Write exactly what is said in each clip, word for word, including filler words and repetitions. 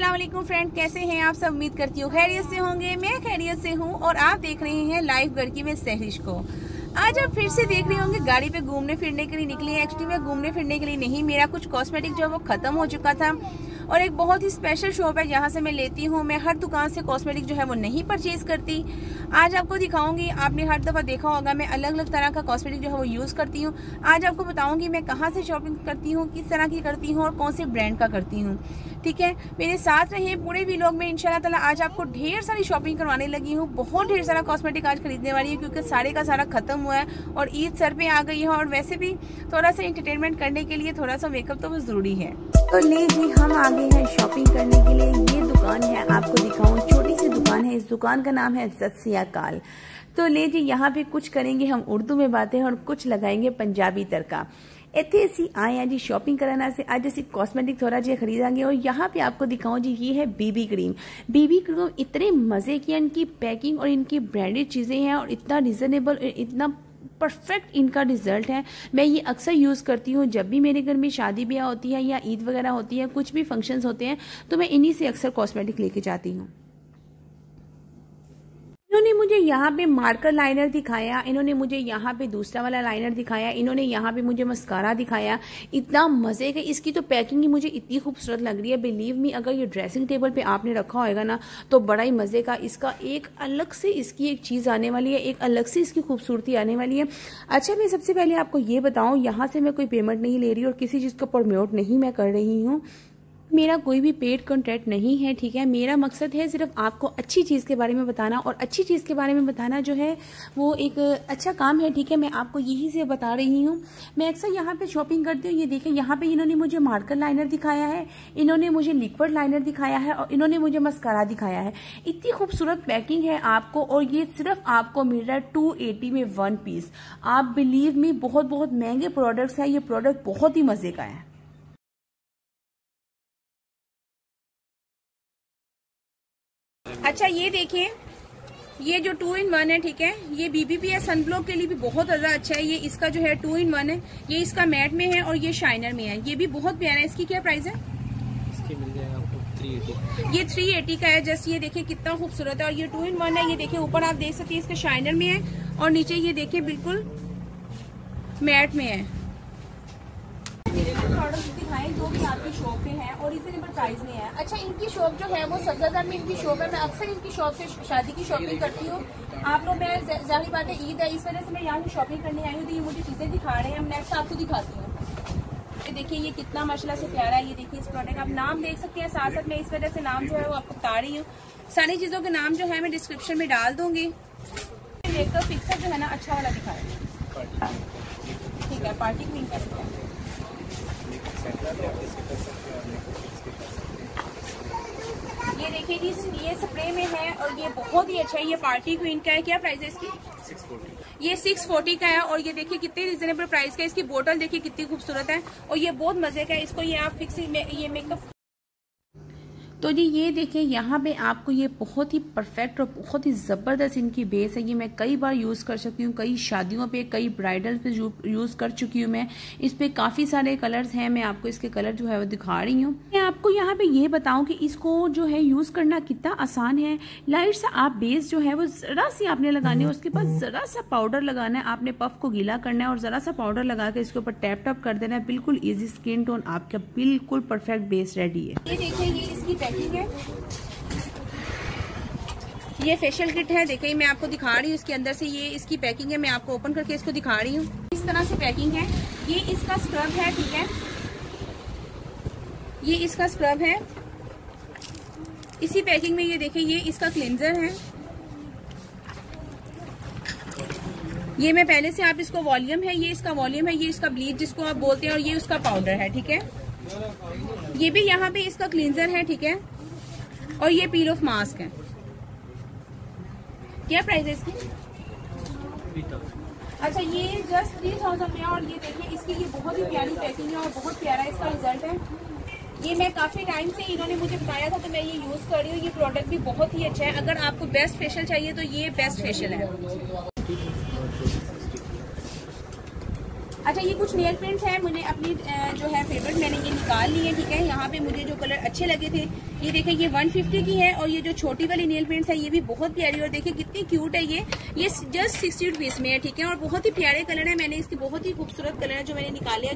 अस्सलाम वालेकुम फ्रेंड, कैसे हैं आप सब। उम्मीद करती हूँ खैरियत से होंगे। मैं खैरियत से हूँ और आप देख रहे हैं लाइव घर की में सहरिश को। आज आप फिर से देख रहे होंगे गाड़ी पे घूमने फिरने के लिए निकली है। एक्चुअली मैं घूमने फिरने के लिए नहीं, मेरा कुछ कॉस्मेटिक जो है वो ख़त्म हो चुका था और एक बहुत ही स्पेशल शॉप है जहाँ से मैं लेती हूँ। मैं हर दुकान से कॉस्मेटिक जो है वो नहीं परचेज करती। आज आपको दिखाऊंगी, आपने हर दफ़ा देखा होगा मैं अलग अलग तरह का कॉस्मेटिक जो है वो यूज़ करती हूँ। आज आपको बताऊंगी मैं कहाँ से शॉपिंग करती हूँ, किस तरह की करती हूँ और कौन से ब्रांड का करती हूँ। ठीक है, मेरे साथ रहिए पूरे व्लॉग में। इंशाल्लाह ताला आज आपको ढेर सारी शॉपिंग करवाने लगी हूँ। बहुत ढेर सारा कॉस्मेटिक आज खरीदने वाली है क्योंकि सारे का सारा ख़त्म हुआ है और ईद सर पे आ गई है और वैसे भी थोड़ा सा एंटरटेनमेंट करने के लिए थोड़ा सा मेकअप तो वो ज़रूरी है। तो ले जी, हम आ गए हैं शॉपिंग करने के लिए। ये दुकान है, आपको दिखाऊं, छोटी सी दुकान है। इस दुकान का नाम है सत श्री अकाल। तो ले जी, यहाँ पे कुछ करेंगे हम उर्दू में बातें और कुछ लगाएंगे पंजाबी तड़का। इतने असी आए हैं जी शॉपिंग करना से। आज असी कॉस्मेटिक थोड़ा जी खरीदेंगे और यहाँ पे आपको दिखाऊं जी, ये है बीबी क्रीम। बीबी क्रीम इतने मजे की, इनकी पैकिंग और इनकी ब्रांडेड चीजें हैं और इतना रिजनेबल, इतना परफेक्ट इनका रिजल्ट है। मैं ये अक्सर यूज़ करती हूँ जब भी मेरे घर में शादी ब्याह होती है या ईद वगैरह होती है, कुछ भी फंक्शंस होते हैं तो मैं इन्हीं से अक्सर कॉस्मेटिक लेके जाती हूँ। इन्होंने मुझे यहाँ पे मार्कर लाइनर दिखाया, इन्होंने मुझे यहाँ पे दूसरा वाला लाइनर दिखाया, इन्होंने यहाँ पे मुझे मस्कारा दिखाया। इतना मजे का, इसकी तो पैकिंग ही मुझे इतनी खूबसूरत लग रही है। बिलीव मी, अगर ये ड्रेसिंग टेबल पे आपने रखा होगा ना तो बड़ा ही मजे का। इसका एक अलग से इसकी एक चीज आने वाली है, एक अलग से इसकी खूबसूरती आने वाली है। अच्छा, मैं सबसे पहले आपको ये बताऊं, यहाँ से मैं कोई पेमेंट नहीं ले रही और किसी चीज को प्रमोट नहीं मैं कर रही हूँ। मेरा कोई भी पेड कंटेंट नहीं है, ठीक है। मेरा मकसद है सिर्फ आपको अच्छी चीज़ के बारे में बताना और अच्छी चीज़ के बारे में बताना जो है वो एक अच्छा काम है, ठीक है। मैं आपको यही से बता रही हूँ। मैं अक्सर यहाँ पे शॉपिंग करती हूँ। ये देखें, यहाँ पे इन्होंने मुझे मार्कर लाइनर दिखाया है, इन्होंने मुझे लिक्विड लाइनर दिखाया है और इन्होंने मुझे मस्कारा दिखाया है। इतनी खूबसूरत पैकिंग है आपको और ये सिर्फ आपको मिल रहा है टू एटी में वन पीस। आप बिलीव मी, बहुत बहुत महंगे प्रोडक्ट्स है। ये प्रोडक्ट बहुत ही मजे का है। अच्छा, ये देखिए, ये जो टू इन वन है, ठीक है, ये बीबीपी सनब्लॉक के लिए भी बहुत ज्यादा अच्छा है। ये इसका जो है टू इन वन है, ये इसका मैट में है और ये शाइनर में है। ये भी बहुत प्यारा है। इसकी क्या प्राइस है? इसकी मिल जाएगा आपको थ्री एटी। ये थ्री एटी का है। जस्ट ये देखिए कितना खूबसूरत है और ये टू इन वन है। ये देखिए ऊपर आप देख सकते हैं इसके शाइनर में है और नीचे ये देखिए बिल्कुल मैट में है। प्रोडक्ट दिखाएं जो भी आपकी शॉप पे है और रिजनेबल प्राइस में है। अच्छा, इनकी शॉप जो है वो सब्जाजार में इनकी शॉप है। मैं अक्सर इनकी शॉप से शादी की शॉपिंग करती हूँ। आप लोग, मैं जाहिर बात है ईद है, इस वजह से मैं यहाँ से शॉपिंग करने आई हूँ तो ये मुझे चीजें दिखा रहे हैं। हम नेक्स्ट आपको दिखाती हूँ। ये देखिए, ये कितना माशाल्लाह से प्यारा है। ये देखिए इस प्रोडक्ट आप नाम देख सकते हैं, साथ साथ मैं इस वजह से नाम जो है वो आपको बता रही हूँ। सारी चीजों के नाम जो है मैं डिस्क्रिप्शन में डाल दूंगी। मेकअप फिक्सर जो है ना अच्छा वाला दिखा रहे हैं, ठीक है, पार्टी क्वीन का। ये देखिए जी, ये स्प्रे में है और ये बहुत ही अच्छा है। ये पार्टी क्वीन का है। क्या प्राइस है इसकी? Six forty. ये सिक्स फोर्टी का है और ये देखिए कितने रिजनेबल प्राइस का है। इसकी बोतल देखिए कितनी खूबसूरत है और ये बहुत मजे का है। इसको ये आप फिक्स ये मेकअप। तो जी ये देखिए, यहाँ पे आपको ये बहुत ही परफेक्ट और बहुत ही ज़बरदस्त इनकी बेस है। ये मैं कई बार यूज़ कर सकती हूँ, कई शादियों पे, कई ब्राइडल पे यूज़ कर चुकी हूँ मैं। इस पे काफ़ी सारे कलर्स हैं। मैं आपको इसके कलर जो है वो दिखा रही हूँ। मैं आपको यहाँ पे ये बताऊँ कि इसको जो है यूज़ करना कितना आसान है। लाइट सा आप बेस जो है वो ज़रा सी आपने लगानी है, उसके बाद ज़रा सा पाउडर लगाना है। आपने पफ को गीला करना है और ज़रा सा पाउडर लगा के इसके ऊपर टैप टैप कर देना है। बिल्कुल ईजी स्किन टोन, आपका बिल्कुल परफेक्ट बेस रेडी है। ये देखिए, ये इसकी पैकिंग है। ये फेशियल किट है। देखिए मैं आपको दिखा रही हूँ, इसके अंदर से ये इसकी पैकिंग है। मैं आपको ओपन करके इसको दिखा रही हूँ। इस तरह से पैकिंग है। ये इसका स्क्रब है, ठीक है, ये इसका स्क्रब है। इसी पैकिंग में ये देखिए, ये इसका क्लींजर है। ये मैं पहले से, आप इसको वॉल्यूम है, ये इसका वॉल्यूम है, ये इसका ब्लीच जिसको आप बोलते हैं और ये उसका पाउडर है, ठीक है। ये भी यहाँ पे इसका क्लींजर है, ठीक है, और ये पील ऑफ मास्क है। क्या प्राइस है इसकी? अच्छा, ये जस्ट थ्री थाउजेंड में और ये देखिए इसकी ये बहुत ही प्यारी पैकिंग है और बहुत प्यारा इसका रिजल्ट है। ये मैं काफी टाइम से इन्होंने मुझे बताया था तो मैं ये यूज कर रही हूँ। ये प्रोडक्ट भी बहुत ही अच्छा है। अगर आपको बेस्ट फेशियल चाहिए तो ये बेस्ट फेशियल है। अच्छा, ये कुछ नेल पेंट्स है। मैंने अपनी जो है फेवरेट मैंने ये निकाल ली है, ठीक है। यहाँ पे मुझे जो कलर अच्छे लगे थे, ये देखें ये वन फिफ्टी की है, और ये जो छोटी वाली नेल पेंट्स है ये भी बहुत प्यारी, और देखिए कितनी क्यूट है ये ये जस्ट सिक्सटी रुपीज में है, ठीक है। और बहुत ही प्यारे कलर है, मैंने इसके बहुत ही खूबसूरत कलर है जो मैंने निकाले।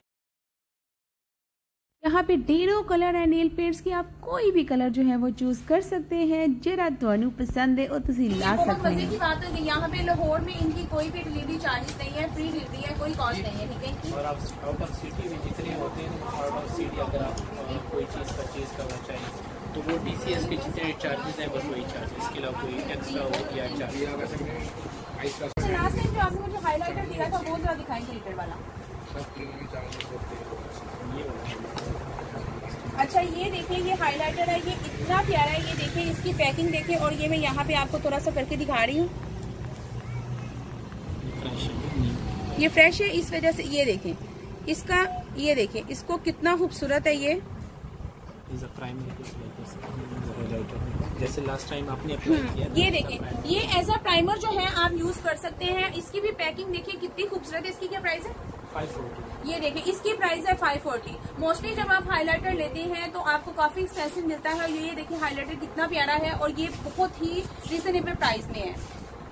यहाँ पे ढेरों कलर है नेल पेंट्स की, आप कोई भी कलर जो है वो चूज कर सकते हैं, जरा ਤੁਹਾਨੂੰ पसंद है और तुसी ला सकते हैं। मजे की बात है कि यहाँ पे लाहौर में इनकी कोई भी डिलीवरी चार्जेस नहीं है, फ्री डिलीवरी है, कोई कॉस्ट नहीं है, ठीक है। और आप आउट ऑफ सिटी में जितने होते हैं, आउट ऑफ सिटी अगर आप कोई चीज परचेज करना चाहिए तो वो डीसीएस के जितने चार्जेस हैं बस वही चार्ज, इसके अलावा कोई एक्स्ट्रा हो या चार्ज। लास्ट टाइम जो आपने मुझे हाईलाइटर दिया था वो जरा दिखाएं ग्लिटर वाला। अच्छा ये देखिए ये हाइलाइटर है, ये इतना प्यारा है, ये देखिए इसकी पैकिंग देखिए, और ये मैं यहाँ पे आपको थोड़ा सा करके दिखा रही हूँ, ये फ्रेश है इस वजह से। ये देखें इसका, ये देखें इसको कितना खूबसूरत है ये, जैसे लास्ट टाइम आपने अप्लाई किया। ये देखें ये एज अ प्राइमर जो है आप यूज कर सकते हैं। इसकी भी पैकिंग देखिए कितनी खूबसूरत है। इसकी क्या प्राइस है? Five forty. ये देखिए इसकी प्राइस है फाइव फोर्टी। मोस्टली जब आप हाइलाइटर लेते हैं तो आपको काफी एक्सपेंसिव मिलता है, ये देखिए हाइलाइटर कितना प्यारा है और ये बहुत ही रिजनेबल प्राइस में है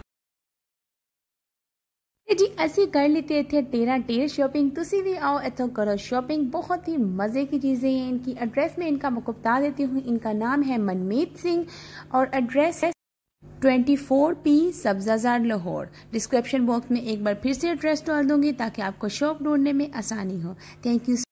जी। असी कर लेते थे टेरा टेर शॉपिंग, तुसी भी आओ इतो करो शॉपिंग, बहुत ही मजे की चीजें हैं। इनकी एड्रेस में इनका मैं बता देती हूँ। इनका नाम है मनमीत सिंह और एड्रेस है twenty four P Sabzazar Lahore. Description box में एक बार फिर से एड्रेस डाल दूंगी ताकि आपको शॉप ढूंढने में आसानी हो। Thank you.